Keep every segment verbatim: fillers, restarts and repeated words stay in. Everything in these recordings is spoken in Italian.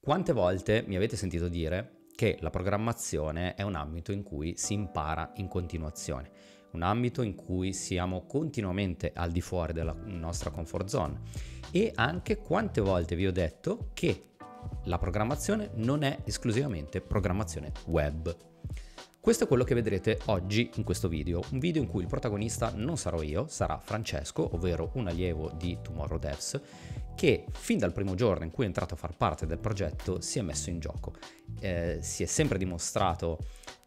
Quante volte mi avete sentito dire che la programmazione è un ambito in cui si impara in continuazione, un ambito in cui siamo continuamente al di fuori della nostra comfort zone, e anche quante volte vi ho detto che la programmazione non è esclusivamente programmazione web. Questo è quello che vedrete oggi in questo video, un video in cui il protagonista non sarò io, sarà Francesco, ovvero un allievo di Tomorrow Devs, che fin dal primo giorno in cui è entrato a far parte del progetto si è messo in gioco. Eh, si è sempre dimostrato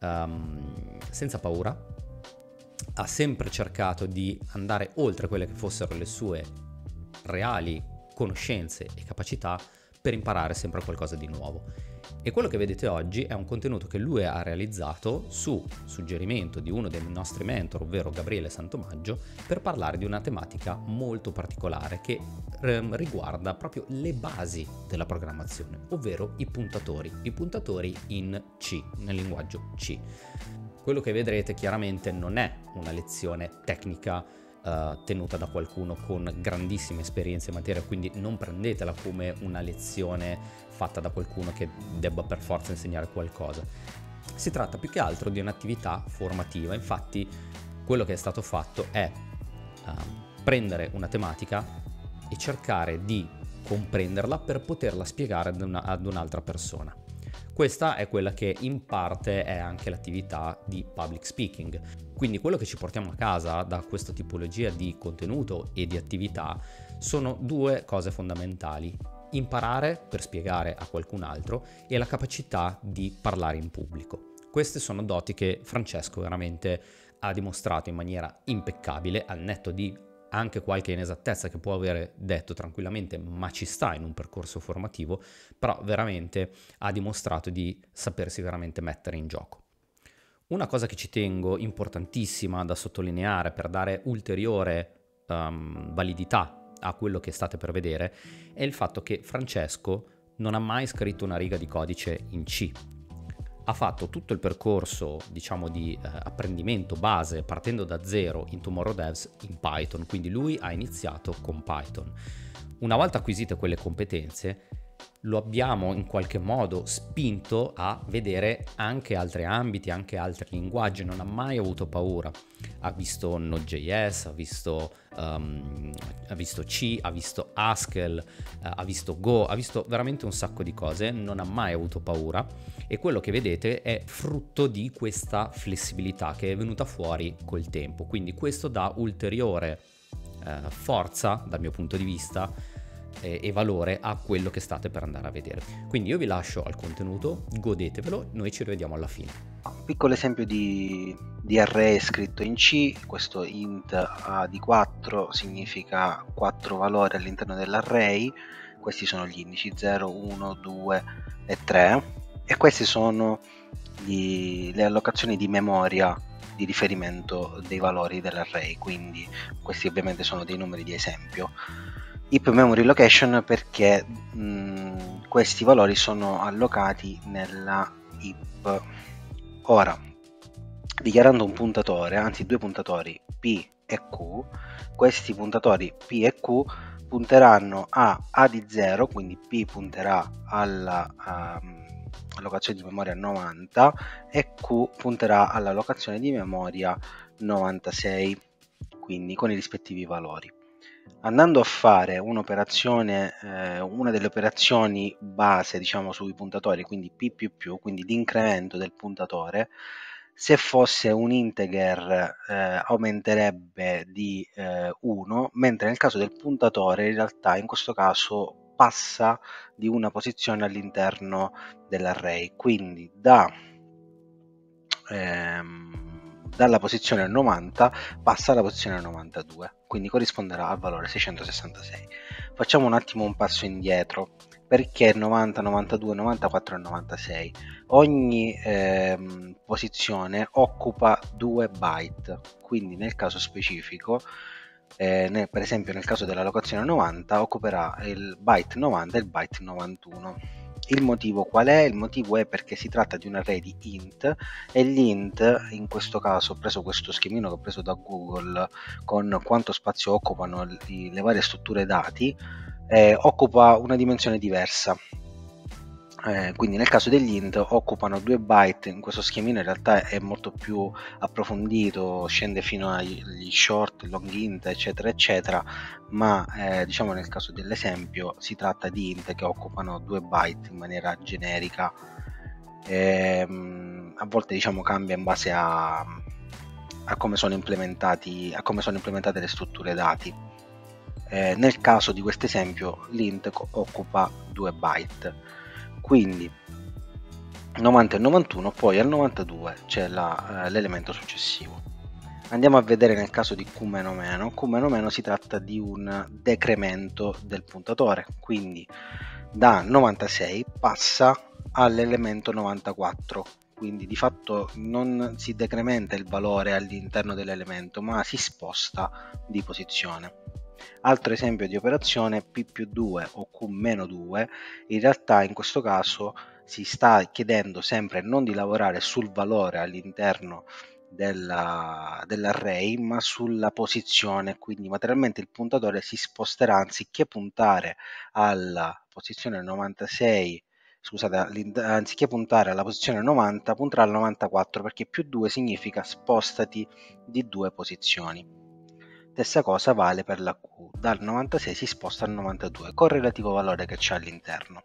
um, senza paura, ha sempre cercato di andare oltre quelle che fossero le sue reali conoscenze e capacità per imparare sempre qualcosa di nuovo. E quello che vedete oggi è un contenuto che lui ha realizzato su suggerimento di uno dei nostri mentor, ovvero Gabriele Santomaggio, per parlare di una tematica molto particolare che ehm, riguarda proprio le basi della programmazione, ovvero i puntatori, i puntatori in C, nel linguaggio C. Quello che vedrete chiaramente non è una lezione tecnica Uh, tenuta da qualcuno con grandissime esperienze in materia, quindi non prendetela come una lezione fatta da qualcuno che debba per forza insegnare qualcosa. Si tratta più che altro di un'attività formativa. Infatti quello che è stato fatto è uh, prendere una tematica e cercare di comprenderla per poterla spiegare ad, una, ad un'altra persona. Questa è quella che in parte è anche l'attività di public speaking. Quindi quello che ci portiamo a casa da questa tipologia di contenuto e di attività sono due cose fondamentali: imparare per spiegare a qualcun altro e la capacità di parlare in pubblico. Queste sono doti che Francesco veramente ha dimostrato in maniera impeccabile, al netto di anche qualche inesattezza che può avere detto tranquillamente, ma ci sta in un percorso formativo, però veramente ha dimostrato di sapersi veramente mettere in gioco. Una cosa che ci tengo importantissima da sottolineare per dare ulteriore um, validità a quello che state per vedere è il fatto che Francesco non ha mai scritto una riga di codice in C. Ha fatto tutto il percorso, diciamo, di eh, apprendimento base partendo da zero in Tomorrow Devs in Python, quindi lui ha iniziato con Python. Una volta acquisite quelle competenze, lo abbiamo in qualche modo spinto a vedere anche altri ambiti, anche altri linguaggi. Non ha mai avuto paura. Ha visto Node.js, ha visto, um, ha visto C, ha visto Haskell, uh, ha visto Go, ha visto veramente un sacco di cose. Non ha mai avuto paura, e quello che vedete è frutto di questa flessibilità che è venuta fuori col tempo. Quindi questo dà ulteriore uh, forza, dal mio punto di vista, e valore a quello che state per andare a vedere. Quindi io vi lascio al contenuto, godetevelo, noi ci rivediamo alla fine. Un piccolo esempio di, di array scritto in C. Questo int a di quattro significa quattro valori all'interno dell'array. Questi sono gli indici zero, uno, due e tre, e queste sono gli, le allocazioni di memoria di riferimento dei valori dell'array, quindi questi ovviamente sono dei numeri di esempio. Heap memory location perché mh, questi valori sono allocati nella heap. Ora, dichiarando un puntatore, anzi due puntatori P e Q, questi puntatori P e Q punteranno a A di zero, quindi P punterà alla um, allocazione di memoria novanta e Q punterà alla allocazione di memoria novantasei, quindi con i rispettivi valori. Andando a fare un'operazione, eh, una delle operazioni base, diciamo, sui puntatori, quindi P più più, quindi l'incremento del puntatore, se fosse un integer eh, aumenterebbe di eh, uno, mentre nel caso del puntatore in realtà in questo caso passa di una posizione all'interno dell'array, quindi da ehm, dalla posizione novanta passa alla posizione novantadue, quindi corrisponderà al valore seicentosessantasei. Facciamo un attimo un passo indietro, perché novanta, novantadue, novantaquattro e novantasei. Ogni ehm, posizione occupa due byte, quindi nel caso specifico, eh, nel, per esempio nel caso dell'allocazione novanta, occuperà il byte novanta e il byte novantuno. Il motivo qual è? Il motivo è perché si tratta di un array di int, e l'int, in questo caso ho preso questo schemino che ho preso da Google con quanto spazio occupano le varie strutture dati, eh, occupa una dimensione diversa. Eh, quindi nel caso degli int occupano due byte. In questo schemino in realtà è molto più approfondito, scende fino agli short, long int, eccetera eccetera, ma eh, diciamo nel caso dell'esempio si tratta di int che occupano due byte in maniera generica. Eh, a volte diciamo cambia in base a, a come sono implementati a come sono implementate le strutture dati. Eh, nel caso di questo esempio l'int occupa due byte, quindi novanta e novantuno, poi al novantadue c'è la, eh, l'elemento successivo. Andiamo a vedere nel caso di Q meno meno. Q meno meno si tratta di un decremento del puntatore, quindi da novantasei passa all'elemento novantaquattro, quindi di fatto non si decrementa il valore all'interno dell'elemento, ma si sposta di posizione. Altro esempio di operazione, P più due o Q meno due, in realtà in questo caso si sta chiedendo sempre non di lavorare sul valore all'interno della, dell'array, ma sulla posizione, quindi materialmente il puntatore si sposterà, anziché puntare alla posizione novantasei, scusate, anziché puntare alla posizione novanta, punterà al novantaquattro, perché più due significa spostati di due posizioni. Stessa cosa vale per la Q, dal novantasei si sposta al novantadue col relativo valore che c'è all'interno.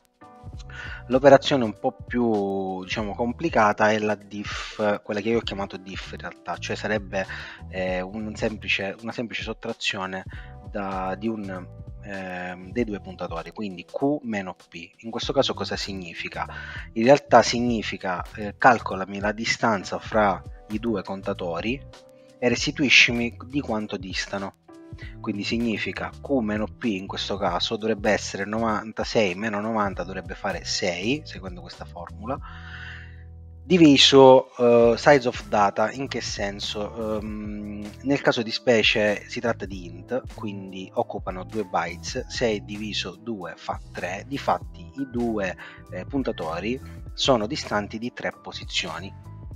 L'operazione un po' più diciamo complicata è la diff, quella che io ho chiamato diff in realtà, cioè sarebbe eh, un semplice, una semplice sottrazione da, di un, eh, dei due puntatori, quindi Q meno P. In questo caso cosa significa? In realtà significa eh, calcolami la distanza fra i due contatori e restituiscimi di quanto distano. Quindi significa Q meno P in questo caso dovrebbe essere novantasei meno novanta, dovrebbe fare sei, seguendo questa formula, diviso uh, size of data. In che senso? Um, nel caso di specie si tratta di int, quindi occupano due bytes, sei diviso due fa tre, difatti i due eh, puntatori sono distanti di tre posizioni,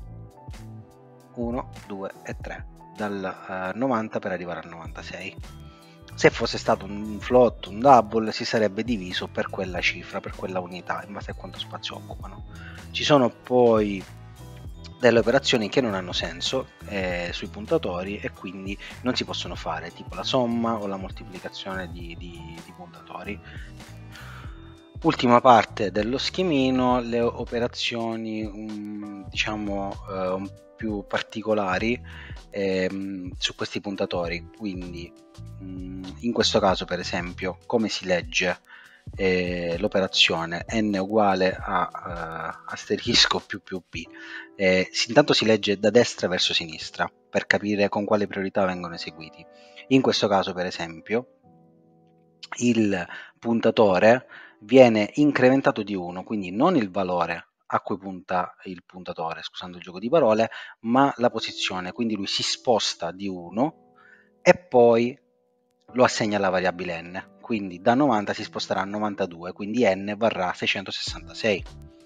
uno, due e tre, dal uh, novanta per arrivare al novantasei. Se fosse stato un float, un double, si sarebbe diviso per quella cifra, per quella unità, in base a quanto spazio occupano. Ci sono poi delle operazioni che non hanno senso eh, sui puntatori e quindi non si possono fare, tipo la somma o la moltiplicazione di, di, di puntatori. Ultima parte dello schemino, le operazioni um, diciamo eh, un più particolari ehm, su questi puntatori. Quindi mh, in questo caso per esempio come si legge eh, l'operazione n uguale a uh, asterisco più più p, eh, intanto si legge da destra verso sinistra per capire con quale priorità vengono eseguiti. In questo caso per esempio il puntatore viene incrementato di uno, quindi non il valore a cui punta il puntatore, scusando il gioco di parole, ma la posizione, quindi lui si sposta di uno e poi lo assegna alla variabile n, quindi da novanta si sposterà a novantadue, quindi n varrà seicentosessantasei.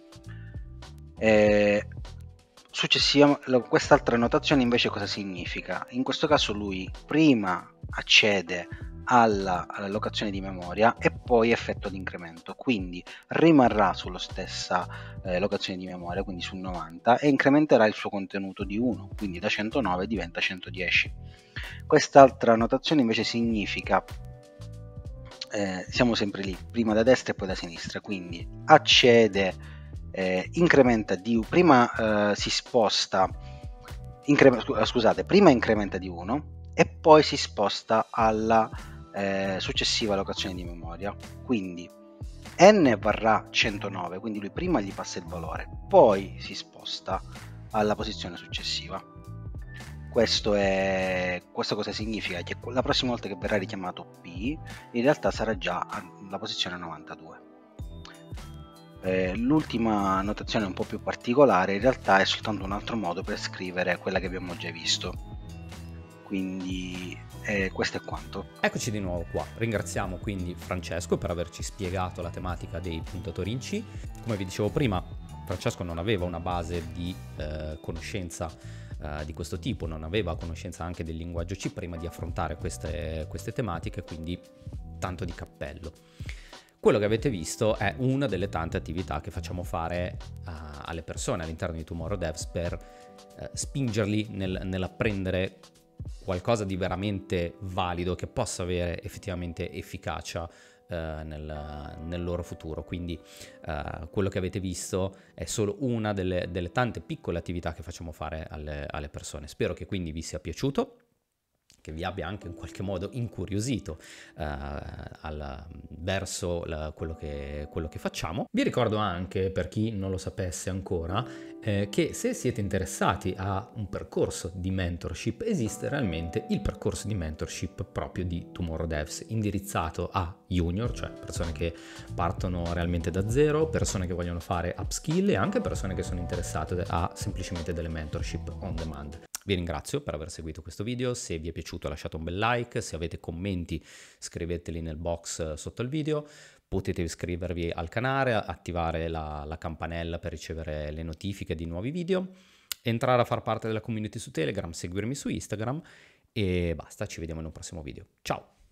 Eh, successiva, quest'altra notazione invece cosa significa? In questo caso lui prima accede alla, alla locazione di memoria e poi effettua l'incremento, quindi rimarrà sulla stessa eh, locazione di memoria, quindi su novanta, e incrementerà il suo contenuto di uno, quindi da centonove diventa centodieci. Quest'altra notazione invece significa eh, siamo sempre lì, prima da destra e poi da sinistra, quindi accede, eh, incrementa di prima eh, si sposta incre, scusate prima incrementa di uno e poi si sposta alla eh, successiva locazione di memoria, quindi n varrà centonove, quindi lui prima gli passa il valore, poi si sposta alla posizione successiva. Questo, è, questo cosa significa? Che la prossima volta che verrà richiamato P, in realtà sarà già alla posizione novantadue. Eh, l'ultima notazione un po' più particolare in realtà è soltanto un altro modo per scrivere quella che abbiamo già visto. Quindi eh, questo è quanto. Eccoci di nuovo qua. Ringraziamo quindi Francesco per averci spiegato la tematica dei puntatori in C. Come vi dicevo prima, Francesco non aveva una base di eh, conoscenza eh, di questo tipo, non aveva conoscenza anche del linguaggio C prima di affrontare queste, queste tematiche, quindi tanto di cappello. quello che avete visto è una delle tante attività che facciamo fare uh, alle persone all'interno di Tomorrow Devs per uh, spingerli nel, nell'apprendere qualcosa di veramente valido che possa avere effettivamente efficacia Uh, nel, nel loro futuro. Quindi uh, quello che avete visto è solo una delle, delle tante piccole attività che facciamo fare alle, alle persone. Spero che quindi vi sia piaciuto, che vi abbia anche in qualche modo incuriosito uh, al, verso la, quello, che, quello che facciamo. Vi ricordo anche, per chi non lo sapesse ancora, eh, che se siete interessati a un percorso di mentorship, esiste realmente il percorso di mentorship proprio di Tomorrow Devs, indirizzato a junior, cioè persone che partono realmente da zero, persone che vogliono fare upskill e anche persone che sono interessate a semplicemente delle mentorship on demand. Vi ringrazio per aver seguito questo video, se vi è piaciuto lasciate un bel like, se avete commenti scriveteli nel box sotto il video, potete iscrivervi al canale, attivare la, la campanella per ricevere le notifiche di nuovi video, entrare a far parte della community su Telegram, seguirmi su Instagram e basta, ci vediamo in un prossimo video. Ciao!